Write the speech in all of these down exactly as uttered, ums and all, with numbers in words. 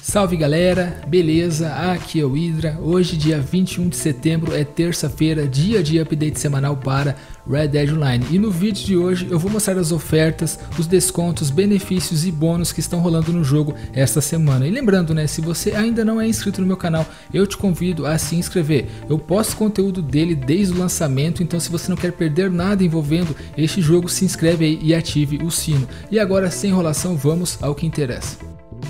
Salve galera, beleza? Aqui é o Hydra. Hoje, dia vinte e um de setembro, é terça-feira, dia de update semanal para Red Dead Online. E no vídeo de hoje eu vou mostrar as ofertas, os descontos, benefícios e bônus que estão rolando no jogo esta semana. E lembrando, né, se você ainda não é inscrito no meu canal, eu te convido a se inscrever. Eu posto conteúdo dele desde o lançamento, então se você não quer perder nada envolvendo este jogo, se inscreve aí e ative o sino. E agora, sem enrolação, vamos ao que interessa.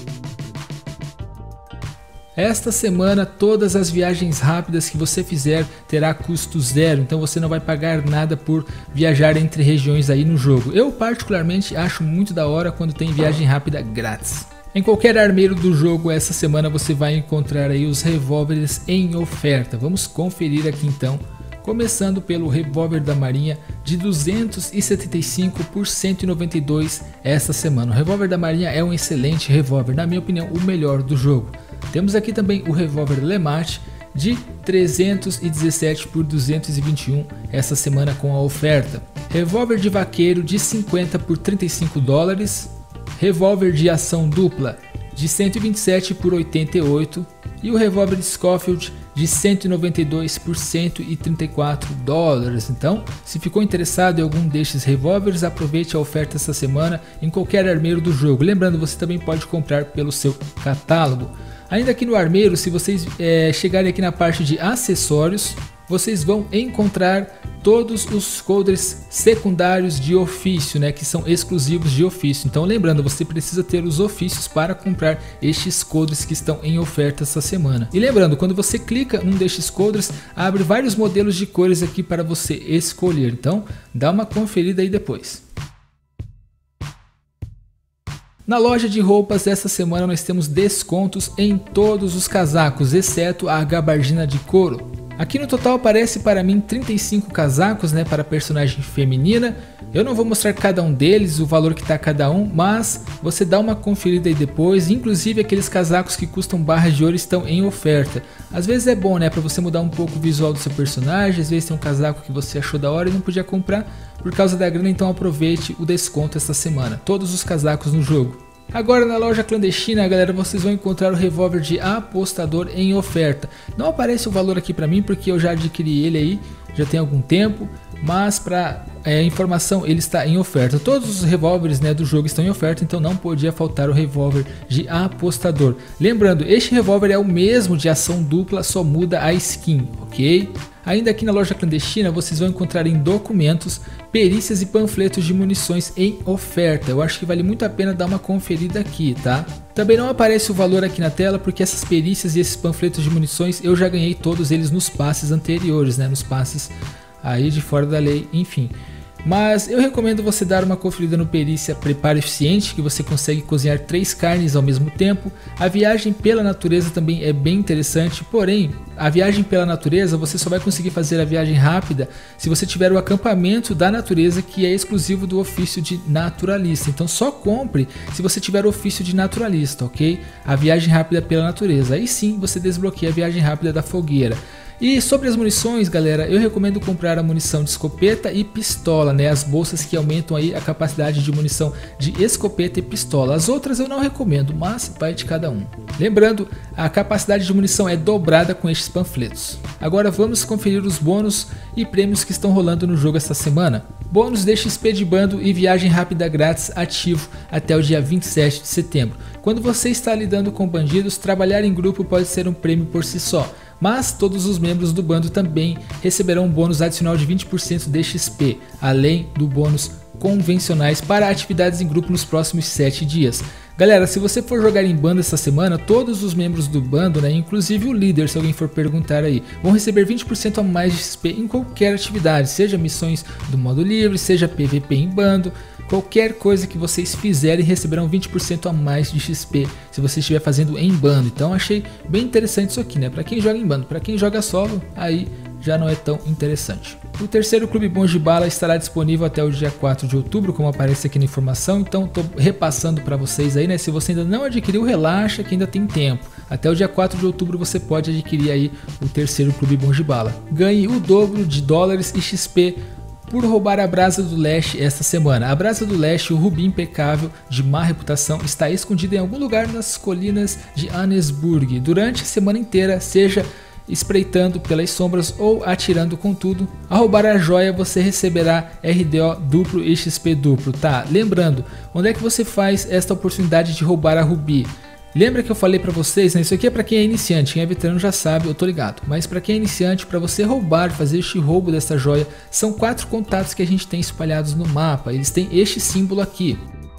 Esta semana todas as viagens rápidas que você fizer terá custo zero, então você não vai pagar nada por viajar entre regiões aí no jogo. Eu particularmente acho muito da hora quando tem viagem rápida grátis. Em qualquer armeiro do jogo essa semana você vai encontrar aí os revólveres em oferta. Vamos conferir aqui então. Começando pelo revólver da Marinha de duzentos e setenta e cinco por cento e noventa e dois esta semana. O revólver da Marinha é um excelente revólver, na minha opinião o melhor do jogo. Temos aqui também o revólver LeMat de trezentos e dezessete por duzentos e vinte e um essa semana com a oferta. Revólver de vaqueiro de cinquenta por trinta e cinco dólares. Revólver de ação dupla de cento e vinte e sete por oitenta e oito e o revólver de Schofield de cento e noventa e dois por cento e trinta e quatro dólares. Então, se ficou interessado em algum destes revólveres, aproveite a oferta essa semana em qualquer armeiro do jogo. Lembrando, você também pode comprar pelo seu catálogo. Ainda aqui no armeiro, se vocês é, chegarem aqui na parte de acessórios, vocês vão encontrar todos os coldres secundários de ofício, né, que são exclusivos de ofício. Então lembrando, você precisa ter os ofícios para comprar estes coldres que estão em oferta essa semana. E lembrando, quando você clica num destes coldres, abre vários modelos de cores aqui para você escolher. Então dá uma conferida aí depois. Na loja de roupas essa semana nós temos descontos em todos os casacos, exceto a gabardina de couro. Aqui no total aparece para mim trinta e cinco casacos, né, para personagem feminina. Eu não vou mostrar cada um deles, o valor que está cada um, mas você dá uma conferida aí depois. Inclusive aqueles casacos que custam barras de ouro estão em oferta. Às vezes é bom, né, para você mudar um pouco o visual do seu personagem. Às vezes tem um casaco que você achou da hora e não podia comprar por causa da grana, então aproveite o desconto esta semana. Todos os casacos no jogo. Agora na loja clandestina, galera, vocês vão encontrar o revólver de apostador em oferta. Não aparece o valor aqui pra mim porque eu já adquiri ele aí, já tem algum tempo, mas para é, informação, ele está em oferta. Todos os revólveres, né, do jogo estão em oferta, então não podia faltar o revólver de apostador. Lembrando, este revólver é o mesmo de ação dupla, só muda a skin, ok? Ainda aqui na loja clandestina vocês vão encontrar em documentos, perícias e panfletos de munições em oferta. Eu acho que vale muito a pena dar uma conferida aqui, tá? Também não aparece o valor aqui na tela porque essas perícias e esses panfletos de munições eu já ganhei todos eles nos passes anteriores, né? Nos passes aí de fora da lei, enfim. Mas eu recomendo você dar uma conferida no perícia preparo eficiente, que você consegue cozinhar três carnes ao mesmo tempo. A viagem pela natureza também é bem interessante, porém a viagem pela natureza você só vai conseguir fazer a viagem rápida se você tiver o acampamento da natureza, que é exclusivo do ofício de naturalista. Então só compre se você tiver o ofício de naturalista, ok? A viagem rápida pela natureza, aí sim você desbloqueia a viagem rápida da fogueira. E sobre as munições, galera, eu recomendo comprar a munição de escopeta e pistola, né? As bolsas que aumentam aí a capacidade de munição de escopeta e pistola. As outras eu não recomendo, mas vai de cada um. Lembrando, a capacidade de munição é dobrada com estes panfletos. Agora vamos conferir os bônus e prêmios que estão rolando no jogo esta semana. Bônus de X P de bando e viagem rápida grátis ativo até o dia vinte e sete de setembro. Quando você está lidando com bandidos, trabalhar em grupo pode ser um prêmio por si só. Mas todos os membros do bando também receberão um bônus adicional de vinte por cento de X P, além do bônus convencionais para atividades em grupo nos próximos sete dias. Galera, se você for jogar em bando essa semana, todos os membros do bando, né, inclusive o líder, se alguém for perguntar aí, vão receber vinte por cento a mais de X P em qualquer atividade, seja missões do modo livre, seja P V P em bando. Qualquer coisa que vocês fizerem receberão vinte por cento a mais de X P se você estiver fazendo em bando. Então achei bem interessante isso aqui, né? Para quem joga em bando, para quem joga solo, aí já não é tão interessante. O terceiro Clube Bons de Bala estará disponível até o dia quatro de outubro, como aparece aqui na informação. Então estou repassando para vocês aí, né? Se você ainda não adquiriu, relaxa que ainda tem tempo. Até o dia quatro de outubro você pode adquirir aí o terceiro Clube Bons de Bala. Ganhe o dobro de dólares e X P por roubar a Brasa do Leste esta semana. A Brasa do Leste, o rubi impecável de má reputação, está escondida em algum lugar nas colinas de Annesburg. Durante a semana inteira, seja espreitando pelas sombras ou atirando com tudo, ao roubar a joia você receberá R D O duplo e X P duplo, tá? Lembrando, onde é que você faz esta oportunidade de roubar a rubi? Lembra que eu falei pra vocês, né? Isso aqui é pra quem é iniciante, quem é veterano já sabe, eu tô ligado. Mas pra quem é iniciante, pra você roubar, fazer este roubo dessa joia, são quatro contatos que a gente tem espalhados no mapa. Eles têm este símbolo aqui.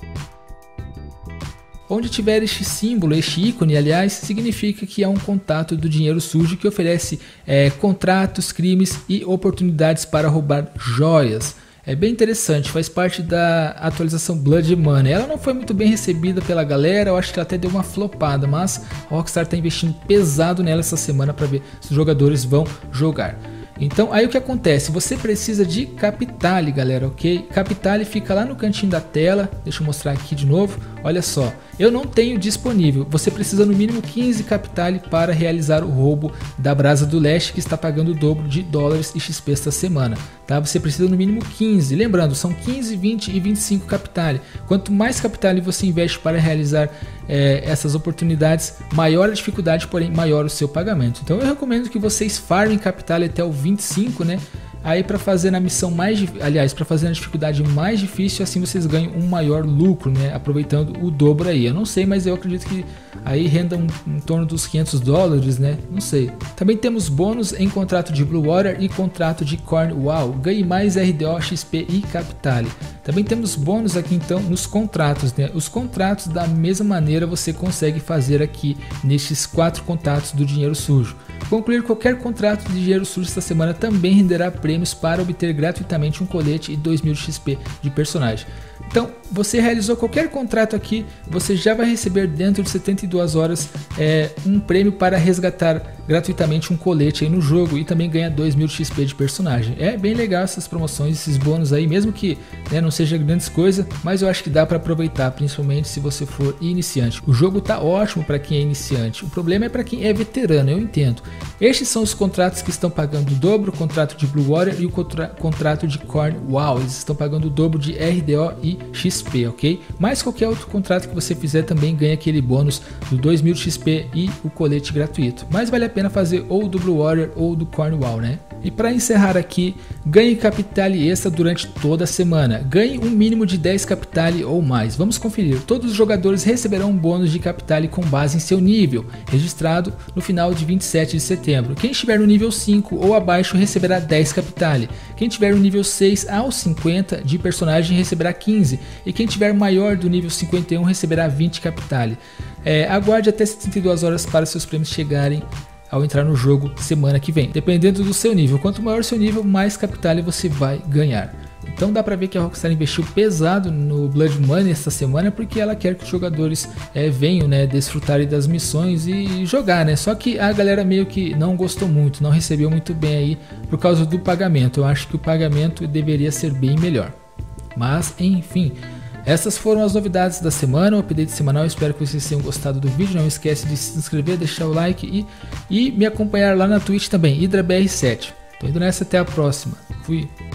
Onde tiver este símbolo, este ícone, aliás, significa que é um contato do dinheiro sujo que oferece é, contratos, crimes e oportunidades para roubar joias. É bem interessante, faz parte da atualização Blood Money. Ela não foi muito bem recebida pela galera, eu acho que ela até deu uma flopada, mas a Rockstar está investindo pesado nela essa semana para ver se os jogadores vão jogar. Então aí o que acontece, você precisa de Capitale, galera, ok? Capitale fica lá no cantinho da tela, deixa eu mostrar aqui de novo, olha só, eu não tenho disponível, você precisa no mínimo quinze Capitale para realizar o roubo da Brasa do Leste, que está pagando o dobro de dólares e X P esta semana, tá? Você precisa no mínimo quinze, lembrando, são quinze, vinte e vinte e cinco Capitale, quanto mais Capitale você investe para realizar é, essas oportunidades, maior a dificuldade, porém maior o seu pagamento. Então eu recomendo que vocês farmem Capitale até o vinte e cinco, né? Aí para fazer na missão mais, aliás, para fazer na dificuldade mais difícil, assim vocês ganham um maior lucro, né? Aproveitando o dobro aí. Eu não sei, mas eu acredito que aí renda um, em torno dos quinhentos dólares, né? Não sei. Também temos bônus em contrato de Blue Water e contrato de Cornwall. Ganhe mais R D O, X P e Capitale. Também temos bônus aqui então nos contratos, né? Os contratos da mesma maneira você consegue fazer aqui nestes quatro contatos do dinheiro sujo. Concluir qualquer contrato de dinheiro sujo esta semana também renderá prêmios para obter gratuitamente um colete e dois mil de X P de personagem. Então, você realizou qualquer contrato aqui, você já vai receber dentro de setenta e duas horas é, um prêmio para resgatar gratuitamente um colete aí no jogo e também ganha dois mil de X P de personagem. É bem legal essas promoções, esses bônus aí, mesmo que né, não seja grandes coisas, mas eu acho que dá para aproveitar, principalmente se você for iniciante. O jogo tá ótimo para quem é iniciante, o problema é para quem é veterano, eu entendo. Estes são os contratos que estão pagando o dobro, o contrato de Blue Water e o contra contrato de Cornwall, eles estão pagando o dobro de R D O e X P, ok? Mas qualquer outro contrato que você fizer também ganha aquele bônus do dois mil de X P e o colete gratuito. Mas vale a pena fazer ou do Blue Water ou do Cornwall, né? E para encerrar aqui, ganhe Capitale extra durante toda a semana. Ganhe um mínimo de dez Capitale ou mais. Vamos conferir. Todos os jogadores receberão um bônus de Capitale com base em seu nível, registrado no final de vinte e sete de setembro. Quem estiver no nível cinco ou abaixo receberá dez Capitale. Quem tiver no nível seis ao cinquenta de personagem receberá quinze. E quem tiver maior do nível cinquenta e um receberá vinte Capitale. É, aguarde até setenta e duas horas para seus prêmios chegarem ao entrar no jogo semana que vem, dependendo do seu nível. Quanto maior o seu nível, mais Capitale você vai ganhar. Então dá pra ver que a Rockstar investiu pesado no Blood Money esta semana, porque ela quer que os jogadores é, venham né, desfrutarem das missões e jogar, né? Só que a galera meio que não gostou muito, não recebeu muito bem aí por causa do pagamento. Eu acho que o pagamento deveria ser bem melhor. Mas enfim, essas foram as novidades da semana, o update semanal. Eu espero que vocês tenham gostado do vídeo. Não esquece de se inscrever, deixar o like e, e me acompanhar lá na Twitch também, Hydra B R sete. Tô indo nessa, até a próxima. Fui!